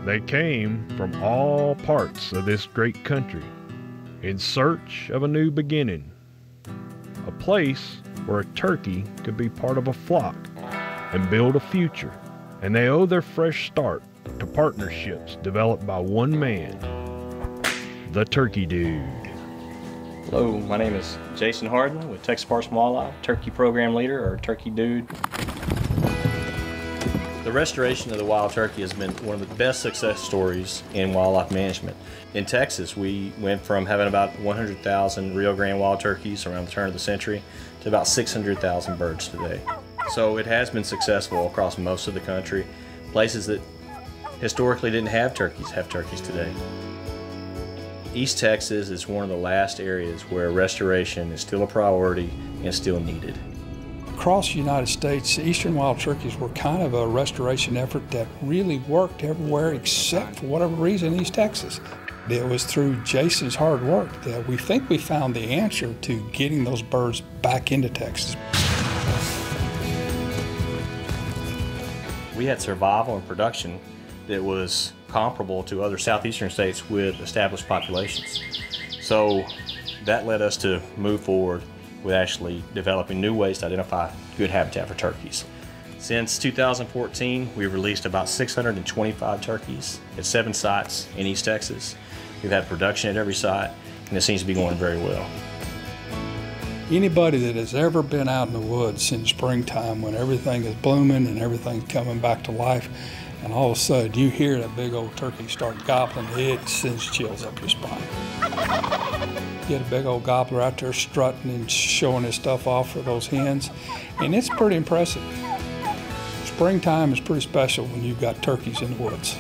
They came from all parts of this great country in search of a new beginning, a place where a turkey could be part of a flock and build a future. And they owe their fresh start to partnerships developed by one man, the Turkey Dude. Hello, my name is Jason Hardin with Texas Parks and Wildlife, Turkey Program Leader, or Turkey Dude. The restoration of the wild turkey has been one of the best success stories in wildlife management. In Texas, we went from having about 100,000 Rio Grande wild turkeys around the turn of the century to about 600,000 birds today. So it has been successful across most of the country. Places that historically didn't have turkeys today. East Texas is one of the last areas where restoration is still a priority and still needed. Across the United States, eastern wild turkeys were kind of a restoration effort that really worked everywhere except for whatever reason East Texas. It was through Jason's hard work that we think we found the answer to getting those birds back into Texas. We had survival and production that was comparable to other southeastern states with established populations. So that led us to move forward with actually developing new ways to identify good habitat for turkeys. Since 2014, we've released about 625 turkeys at 7 sites in East Texas. We've had production at every site, and it seems to be going very well. Anybody that has ever been out in the woods in springtime when everything is blooming and everything's coming back to life, and all of a sudden you hear that big old turkey start gobbling, it sends chills up your spine. Get a big old gobbler out there strutting and showing his stuff off for those hens, and it's pretty impressive. Springtime is pretty special when you've got turkeys in the woods.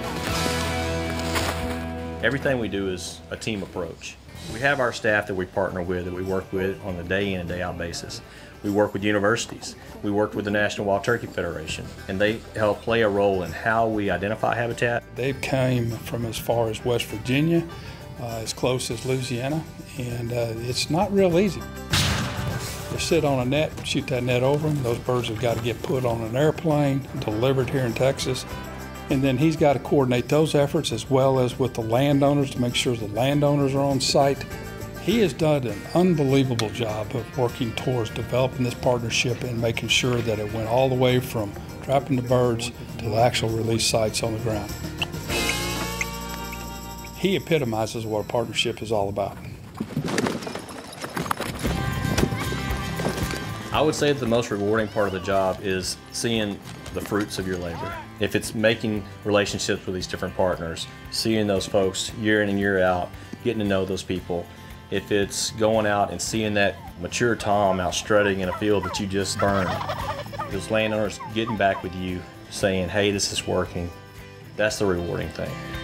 Everything we do is a team approach. We have our staff that we partner with, that we work with on a day in and day out basis. We work with universities. We work with the National Wild Turkey Federation, and they help play a role in how we identify habitat. They came from as far as West Virginia, as close as Louisiana, and it's not real easy. They sit on a net, shoot that net over them. Those birds have got to get put on an airplane, delivered here in Texas. And then he's got to coordinate those efforts as well as with the landowners to make sure the landowners are on site. He has done an unbelievable job of working towards developing this partnership and making sure that it went all the way from trapping the birds to the actual release sites on the ground. He epitomizes what a partnership is all about. I would say that the most rewarding part of the job is seeing the fruits of your labor. If it's making relationships with these different partners, seeing those folks year in and year out, getting to know those people. If it's going out and seeing that mature tom out strutting in a field that you just burned, those landowners getting back with you saying, hey, this is working, that's the rewarding thing.